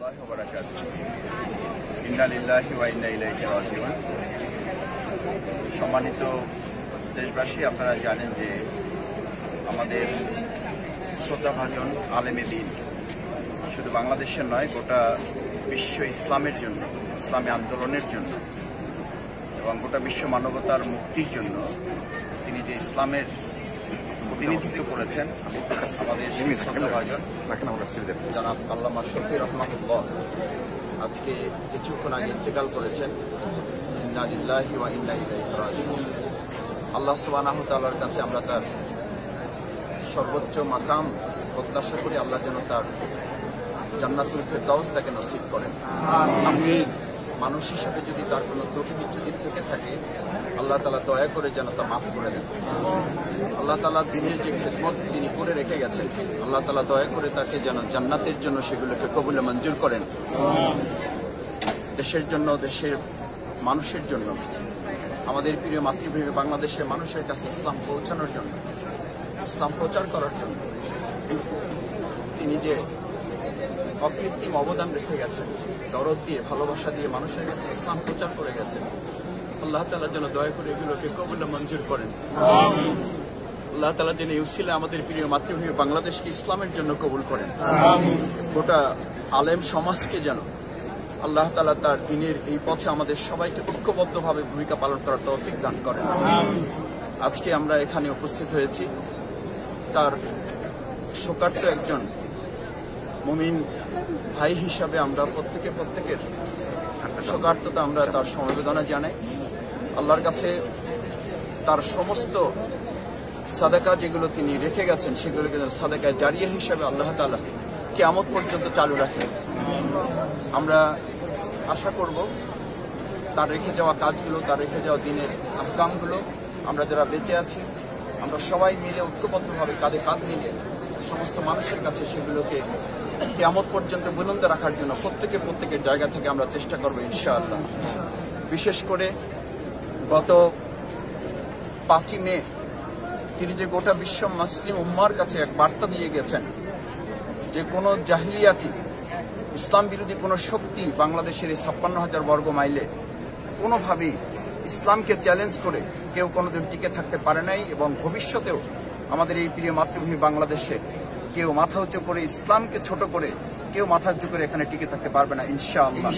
রাহমাতুল্লাহি ওয়া বারাকাতুহু। ইন্না লিল্লাহি ওয়া ইন্না ইলাইহি রাজিউন। সম্মানিত দেশবাসী, আপনারা জানেন যে আমাদের শ্রদ্ধাভাজন আলেমে দ্বীন শুধু বাংলাদেশের নয়, গোটা বিশ্ব ইসলামের জন্য, ইসলামী আন্দোলনের জন্য এবং গোটা বিশ্ব মানবতার মুক্তির জন্য তিনি যে ইসলামের প্রতিনিধিত্ব করেছেন, আমাদের শ্রদ্ধাভাজন জনাব আল্লামা শফি রহমাতুল্লাহ আজকে কিছুক্ষণ আগে ইন্তেকাল করেছেন। ইন্না লিল্লাহি ওয়া ইন্না ইলাইহি রাজিউন। আল্লাহ সুবহানাহু ওয়া তাআলার কাছে আমরা তার সর্বোচ্চ মাকাম প্রত্যাশা করি, আল্লাহ যেন তার জান্নাতুল ফেরদাউস তাকে নসিব করেন। আমিন। মানুষ হিসেবে যদি তার কোনো ত্রুটি বিচ্যুতি থেকে থাকে, আল্লাহ তাআলা দয়া করে যেন তা মাফ করে দেন। আল্লাহ তাআলা দিনের যে খেদমত তিনি করে রেখে গেছেন, আল্লাহ তাআলা দয়া করে তাকে যেন জান্নাতের জন্য সেগুলোকে কবুলে মঞ্জুর করেন। দেশের জন্য, দেশের মানুষের জন্য, আমাদের প্রিয় মাতৃভূমি বাংলাদেশের মানুষের কাছে ইসলাম পৌঁছানোর জন্য, ইসলাম প্রচার করার জন্য তিনি যে অকৃত্রিম অবদান রেখে গেছেন, দরদ দিয়ে, ভালোবাসা দিয়ে মানুষের কাছে ইসলাম প্রচার করে গেছেন, আল্লাহ তাআলা যেন দয়া করে এগুলোকে কবুলে মঞ্জুর করেন। আল্লাহ তাআলা যেন এই উসিলে আমাদের প্রিয় মাতৃভূমি বাংলাদেশকে ইসলামের জন্য কবুল করেন। গোটা আলেম সমাজকে যেন আল্লাহ তাআলা তার দিনের এই পথে আমাদের সবাইকে ঐক্যবদ্ধভাবে ভূমিকা পালন করার তৌফিক দান করেন। আজকে আমরা এখানে উপস্থিত হয়েছি তার শোকার্ত একজন মুমিন ভাই হিসাবে। আমরা প্রত্যেকের শোকার্ততা আমরা তার সমবেদনা জানাই। আল্লাহর কাছে তার সমস্ত সাদাকা যেগুলো তিনি রেখে গেছেন, সেগুলোকে সাদাকা জারিয়া হিসাবে আল্লাহ তাআলা কিয়ামত পর্যন্ত চালু রাখেন। আমরা আশা করব তার রেখে যাওয়া কাজগুলো, তার রেখে যাওয়া দিনের আহকামগুলো আমরা যারা বেঁচে আছি, আমরা সবাই মিলে ঐক্যবদ্ধভাবে কাঁধে কাঁধ মিলে সমস্ত মানুষের কাছে সেগুলোকে কিয়ামত পর্যন্ত বুলন্দ রাখার জন্য প্রত্যেকের জায়গা থেকে আমরা চেষ্টা করব ইনশাআল্লাহ। বিশেষ করে গত 5ই মে তিনি যে গোটা বিশ্ব মুসলিম উম্মার কাছে এক বার্তা দিয়ে গেছেন যে কোনো জাহিলিয়াতি ইসলাম বিরোধী কোনো শক্তি বাংলাদেশের এই 56,000 বর্গ মাইলে কোনোভাবেই ইসলামকে চ্যালেঞ্জ করে কেউ কোনোদিন টিকে থাকতে পারে নাই, এবং ভবিষ্যতেও আমাদের এই প্রিয় মাতৃভূমি বাংলাদেশে কেউ মাথা উঁচু করে, ইসলামকে ছোট করে কেউ মাথা উঁচু করে এখানে টিকে থাকতে পারবে না ইনশাআল্লাহ।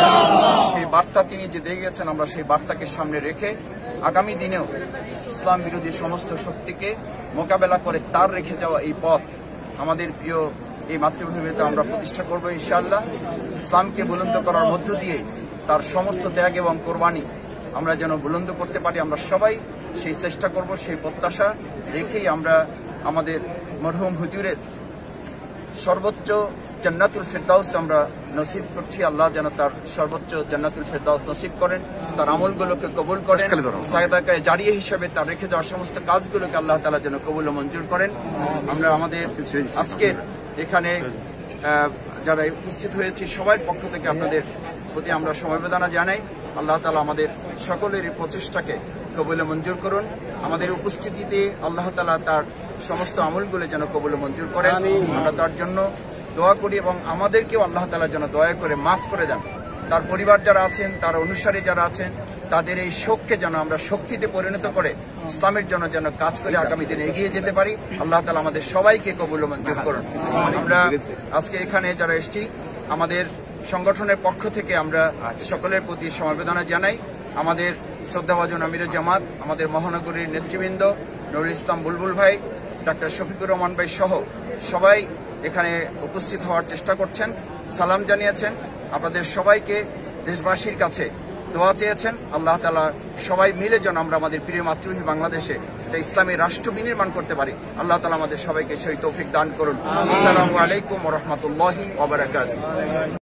সেই বার্তা তিনি যে দিয়ে গেছেন, আমরা সেই বার্তাকে সামনে রেখে আগামী দিনেও ইসলাম বিরোধী সমস্ত শক্তিকে মোকাবেলা করে তার রেখে যাওয়া এই পথ আমাদের প্রিয় এই মাতৃভূমিতে আমরা প্রতিষ্ঠা করব ইনশাআল্লাহ। ইসলামকে বুলন্দ করার মধ্য দিয়ে তার সমস্ত ত্যাগ এবং কোরবানি আমরা যেন বুলন্দ করতে পারি, আমরা সবাই সেই চেষ্টা করব। সেই প্রত্যাশা রেখেই আমরা আমাদের মরহুম হুজুরের সর্বোচ্চ জান্নাতুল ফেরদাউস আমরা নসিব করছি। আল্লাহ যেন তার সর্বোচ্চ জান্নাতুল ফেরদাউস নসিব করেন, তার আমলগুলোকে কবুল করেন, সাদাকায়ে জারিয়া হিসেবে তার রেখে যাওয়া সমস্ত কাজগুলোকে আল্লাহ তাআলা যেন কবুল ও মঞ্জুর করেন। আমরা আমাদের আজকের এখানে যারা উপস্থিত হয়েছি সবার পক্ষ থেকে আপনাদের প্রতি আমরা সমবেদনা জানাই। আল্লাহ তাআলা আমাদের সকলেরই প্রচেষ্টাকে কবুল মঞ্জুর করুন। আমাদের উপস্থিতিতে আল্লাহ তাআলা তার সমস্ত আমলগুলো যেন কবুল মঞ্জুর করেন, আমরা তার জন্য দোয়া করি, এবং আমাদেরকেও আল্লাহ তাআলা যেন দয়া করে মাফ করে দেন। তার পরিবার যারা আছেন, তার অনুসারী যারা আছেন, তাদের এই শোককে যেন আমরা শক্তিতে পরিণত করে ইসলামের জন্য যেন কাজ করে আগামী দিনে এগিয়ে যেতে পারি। আল্লাহ তাআলা আমাদের সবাইকে কবুল মঞ্জুর করুন। আমরা আজকে এখানে যারা এসেছি, আমাদের সংগঠনের পক্ষ থেকে আমরা সকলের প্রতি সমবেদনা জানাই। আমাদের শ্রদ্ধাভাজন আমিরে জামাত, আমাদের মহানগরীর নেতৃবৃন্দ, নুরুল ইসলাম বুলবুল ভাই, ডাক্তার শফিকুর রহমান ভাই সহ সবাই এখানে উপস্থিত হওয়ার চেষ্টা করছেন, সালাম জানিয়েছেন। আপনাদের সবাইকে দেশবাসীর কাছে দোয়া চেয়েছেন। আল্লাহ তাআলা সবাই মিলে যেন আমরা আমাদের প্রিয় মাতৃভূমি বাংলাদেশে একটা ইসলামী রাষ্ট্র বিনির্মাণ করতে পারি। আল্লাহ তাআলা আমাদের সবাইকে সেই তৌফিক দান করুন। আসসালামু আলাইকুম ওয়া রাহমাতুল্লাহি ওয়া বারাকাতুহু।